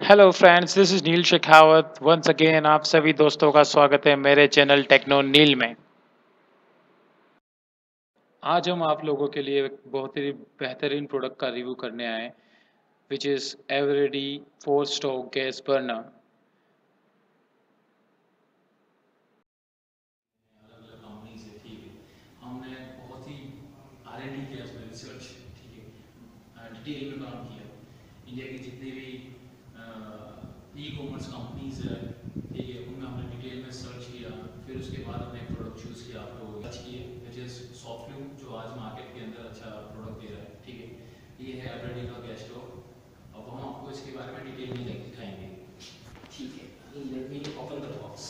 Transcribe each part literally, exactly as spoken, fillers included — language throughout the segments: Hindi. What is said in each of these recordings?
Hello friends, this is Neel Shekhawat. Once again आप सभी दोस्तों का स्वागत है मेरे चैनल टेक्नो नील में। आज हम आप लोगों के लिए एक बहुत ही बेहतरीन प्रोडक्ट का रिव्यू करने आए हैं, which is Eveready four stove gas burner. अलग अलग कंपनीज है, ठीक है। हमने बहुत ही आर एन डी किया, उसमें रिसर्च, ठीक है, डिटेल में काम किया। इंडिया की जितनी भी ई कॉमर्स कंपनीज है, ठीक है, उनमें हमने डिटेल में सर्च किया। फिर उसके बाद हमने एक प्रोडक्ट चूज़ किया, आप लोग सर्च किए, विच इज़ सॉफ्टलूम, जो आज मार्केट के अंदर अच्छा प्रोडक्ट दे रहा है, ठीक है। ये है एवरेडी का गैस स्टोव। अब हम आपको इसके बारे में डिटेल में दिखाएंगे, ठीक है। Let me open the box.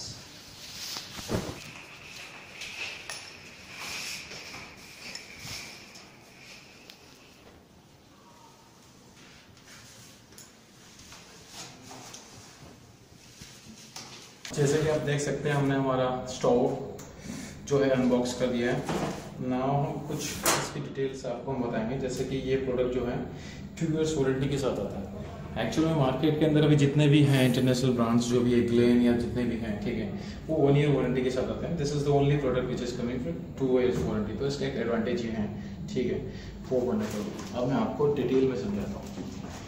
जैसे कि आप देख सकते हैं, हमने हमारा स्टोव जो है अनबॉक्स कर दिया है। नाउ हम कुछ इसकी डिटेल्स आपको हम बताएंगे। जैसे कि ये प्रोडक्ट जो है टू ईयर्स वारंटी के साथ आता है। एक्चुअल में मार्केट के अंदर अभी जितने भी हैं इंटरनेशनल ब्रांड्स जो भी है, ग्लेन या जितने भी हैं, ठीक है, वो वन ईयर वारंटी के साथ आते हैं। This is the only product which is coming with two years warranty. तो इसके एक एडवांटेज ये हैं, ठीक है, फोर बर्नर। अब मैं आपको डिटेल में समझाता हूँ।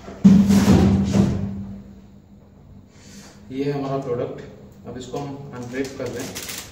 ये है हमारा प्रोडक्ट। अब इसको हम अनब्रेक कर रहे हैं।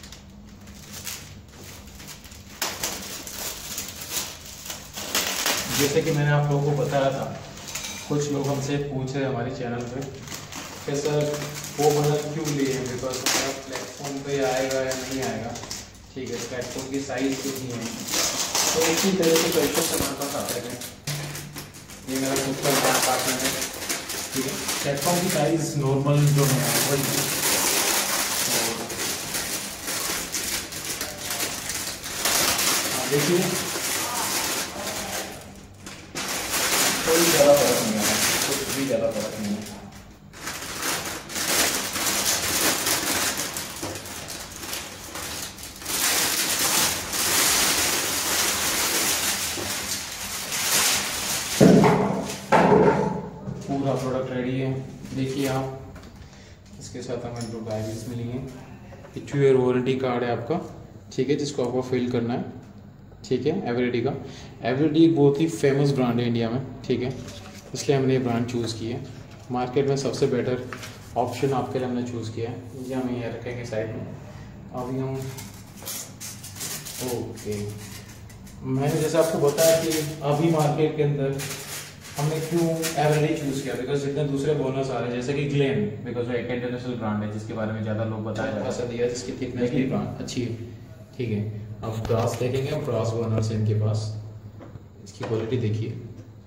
जैसे कि मैंने आप लोगों को बताया था, कुछ लोग हमसे पूछ रहे हमारे चैनल पे कि सर वो बर्नर क्यों लिए, बिकॉज हमारा प्लेटफॉर्म पे आएगा या नहीं आएगा, ठीक है, प्लेटफॉर्म की साइज कितनी है। तो इसी तरह के क्वेश्चन हमारे पास आते हैं। ये मेरा खुद का नया अपार्टमेंट है, ठीक है। प्लेटफॉर्म की साइज नॉर्मल जो है वही, देखिए कोई ज़्यादा फर्क नहीं है, कुछ भी ज़्यादा फर्क नहीं है। पूरा प्रोडक्ट रेडी है, देखिए आप। इसके साथ हमें दो डायरीज मिली हैं। टू ईयर वारंटी कार्ड है आपका, ठीक है, जिसको आपको फिल करना है, ठीक है। एवरेडी का, एवरेडी एक बहुत ही फेमस ब्रांड है इंडिया में, ठीक है, इसलिए हमने ये ब्रांड चूज़ की है। मार्केट में सबसे बेटर ऑप्शन आपके लिए हमने चूज़ किया है। ये हम ये रखेंगे साइड में। अभी हम ओके, मैंने जैसे आपको बताया कि अभी मार्केट के अंदर हमने क्यों एवरेडी चूज़ किया, बिकॉज जितने दूसरे बोनस आ रहे हैं, जैसे कि ग्लेन, बिकॉज वो एक इंटरनेशनल ब्रांड है जिसके बारे में ज़्यादा लोग बताया ऐसा दिया, जिसकी थिकनेस भी अच्छी है, ठीक है। अब ब्रास देखेंगे, अब ब्रास बर्नर्स है इनके पास। इसकी क्वालिटी देखिए,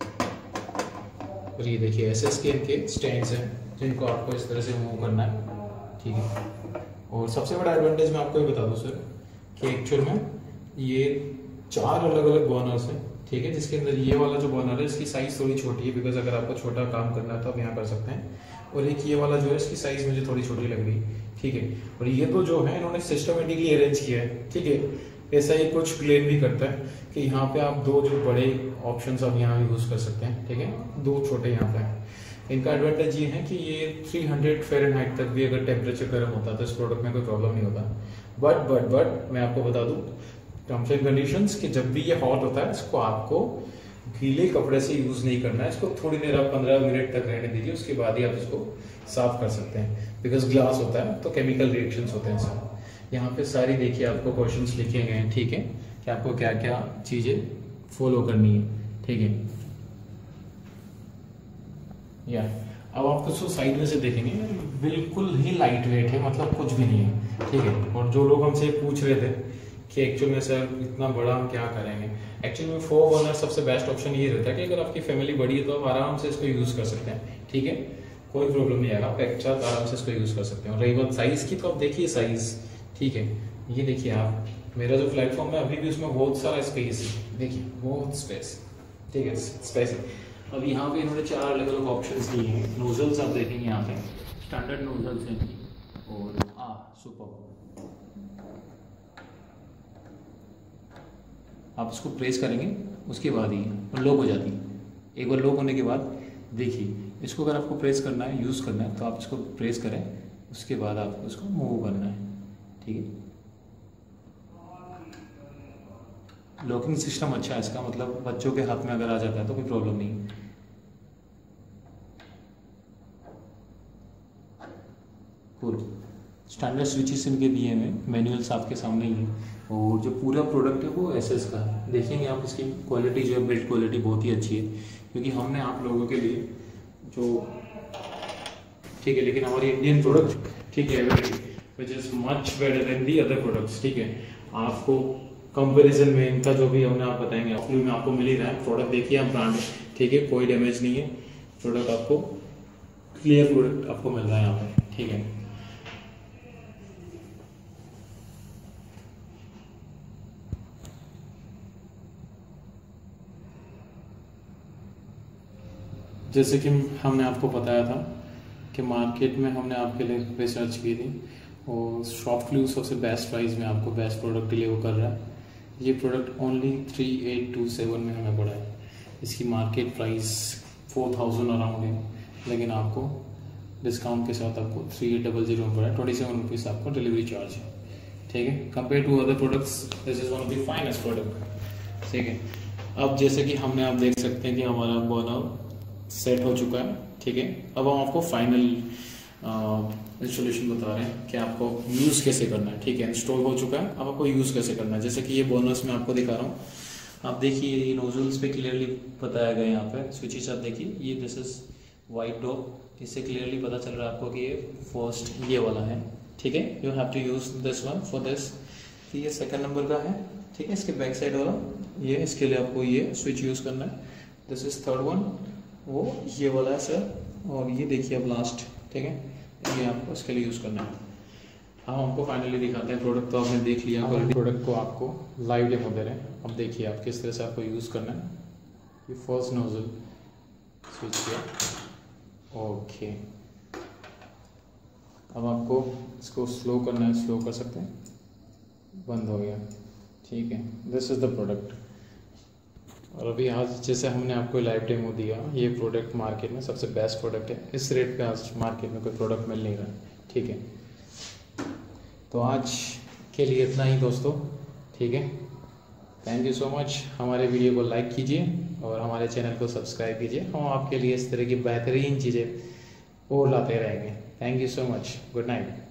और ये देखिए एस एस के इनके स्टैंड्स हैं जिनको आपको इस तरह से मूव करना है, ठीक है। और सबसे बड़ा एडवांटेज मैं आपको ये बता दूं सर, कि एक्चुअल में ये चार अलग अलग बर्नर्स हैं, ठीक है, जिसके अंदर ये वाला जो बर्नर है इसकी साइज थोड़ी छोटी है, बिकॉज अगर आपको छोटा काम करना है तो आप यहाँ कर सकते हैं। और एक ये वाला जो है इसकी साइज मुझे थोड़ी छोटी लग रही, ठीक है। और ये तो जो है इन्होंने सिस्टमेटिकली अरेंज किया है, ठीक है। ऐसा ही कुछ ग्लेन भी करता है कि यहाँ पे आप दो जो बड़े ऑप्शंस आप यहाँ यूज कर सकते हैं, ठीक है, दो छोटे यहाँ पे हैं। इनका एडवांटेज ये है कि ये तीन सौ फ़ारेनहाइट तक भी अगर टेम्परेचर गर्म होता है तो इस प्रोडक्ट में कोई प्रॉब्लम नहीं होता। बट बट बट मैं आपको बता दूं टर्म्स एंड कंडीशंस कि जब भी ये हॉट होता है इसको आपको गीले कपड़े से यूज नहीं करना है। इसको थोड़ी देर आप पंद्रह मिनट तक रहने दीजिए, उसके बाद ही आप इसको साफ कर सकते हैं। बिकॉज ग्लास होता है तो केमिकल रिएक्शंस होते हैं सर। यहाँ पे सारी देखिए आपको क्वेश्चंस लिखे गए हैं, ठीक है, कि आपको क्या क्या चीजें फॉलो करनी है, ठीक है। या अब आप इसको साइड में से देखेंगे, बिल्कुल ही लाइट वेट है, मतलब कुछ भी नहीं है, ठीक है। और जो लोग हमसे पूछ रहे थे कि एक्चुअल में सर इतना बड़ा हम क्या करेंगे, एक्चुअल में फोर बर्नर सबसे बेस्ट ऑप्शन ये रहता है कि अगर आपकी फैमिली बड़ी है तो आप आराम से इसको यूज कर सकते हैं, ठीक है, कोई प्रॉब्लम नहीं आएगा, आप एक साथ आराम से इसको यूज कर सकते हैं। और रही बात साइज की, तो आप देखिए साइज, ठीक है, ये देखिए आप, मेरा जो प्लेटफॉर्म है अभी भी उसमें बहुत सारा स्पेस है, देखिए बहुत स्पेस, ठीक है, स्पेस है। अब यहाँ पे इन्होंने चार अलग अलग ऑप्शंस दिए हैं। नोजल्स आप देखेंगे यहाँ पे स्टैंडर्ड नोजल्स हैं, और आ सुपर, आप इसको प्रेस करेंगे उसके बाद ही लॉक हो जाती है। एक बार लॉक होने के बाद देखिए इसको अगर आपको प्रेस करना है, यूज़ करना है, तो आप इसको प्रेस करें, उसके बाद आपको इसको मूव करना है, ठीक है। लॉकिंग सिस्टम अच्छा है इसका, मतलब बच्चों के हाथ में अगर आ जाता है तो कोई प्रॉब्लम नहीं। कूल। स्टैंडर्ड स्विचेस इनके दिए हुए, मैनुअल्स आपके सामने ही है, और जो पूरा प्रोडक्ट है वो एसएस का है। देखेंगे आप इसकी क्वालिटी जो है, बिल्ड क्वालिटी बहुत ही अच्छी है, क्योंकि हमने आप लोगों के लिए जो, ठीक है, लेकिन हमारी इंडियन प्रोडक्ट, ठीक है, which is much better than the other products, ठीक है। आपको कंपैरिजन में इनका जो भी हमने आप बताएंगे, ऑफलू में आपको मिल ही रहा है। प्रोडक्ट देखिए आप, ब्रांड, ठीक है, कोई डैमेज नहीं है, प्रोडक्ट आपको क्लियर प्रोडक्ट आपको मिल रहा है यहाँ पे, ठीक है। जैसे कि हमने आपको बताया था कि मार्केट में हमने आपके लिए रिसर्च की थी, और शॉपक्लू सबसे बेस्ट प्राइस में आपको बेस्ट प्रोडक्ट डिलीवर कर रहा है। ये product only three eight two seven में हमें पड़ा है। इसकी market price four thousand around है, लेकिन आपको डिस्काउंट के साथ आपको थ्री एट डबल जीरो में पड़ा है। ट्वेंटी सेवन रुपीज़ आपको डिलीवरी चार्ज है, ठीक है। Compare to other products this is one of the finest product, ठीक है। अब जैसे कि हमने आप देख सकते हैं कि हमारा बर्नर सेट हो चुका है, ठीक है। अब हम आपको फाइनल इंस्टॉलेशन बता रहे हैं कि आपको यूज़ कैसे करना है, ठीक है। इंस्टॉल हो चुका है, अब आपको यूज़ कैसे करना है। जैसे कि ये बोनस में आपको दिखा रहा हूँ, आप देखिए ये नोजल्स पे क्लियरली बताया गया है। यहाँ पे स्विचेस आप देखिए, ये दिस इज वाइट डॉट, इससे क्लियरली पता चल रहा है आपको कि ये फर्स्ट ये वाला है, ठीक है। You have to use this one for this, ये सेकंड नंबर का है, ठीक है। इसके बैक साइड वाला ये, इसके लिए आपको ये स्विच यूज़ करना है। दिस इज थर्ड वन, वो ये वाला है सर, और ये देखिए अब लास्ट, ठीक है, ये आपको इसके लिए यूज़ करना है। हम आपको फाइनली दिखाते हैं प्रोडक्ट। तो आपने देख लिया प्रोडक्ट को, आपको लाइव डेमो दे रहे हैं। अब देखिए आप किस तरह से आपको यूज़ करना है। ये फर्स्ट नोजल स्विच किया, ओके। अब आपको इसको स्लो करना है, स्लो कर सकते हैं, बंद हो गया, ठीक है। This is the product. और अभी आज जैसे हमने आपको लाइव डेमो दिया, ये प्रोडक्ट मार्केट में सबसे बेस्ट प्रोडक्ट है। इस रेट पे आज मार्केट में कोई प्रोडक्ट मिल नहीं रहा, ठीक है। तो आज के लिए इतना ही दोस्तों, ठीक है। Thank you so much. हमारे वीडियो को लाइक कीजिए और हमारे चैनल को सब्सक्राइब कीजिए। हम आपके लिए इस तरह की बेहतरीन चीज़ें और लाते रहेंगे। Thank you so much. Good night.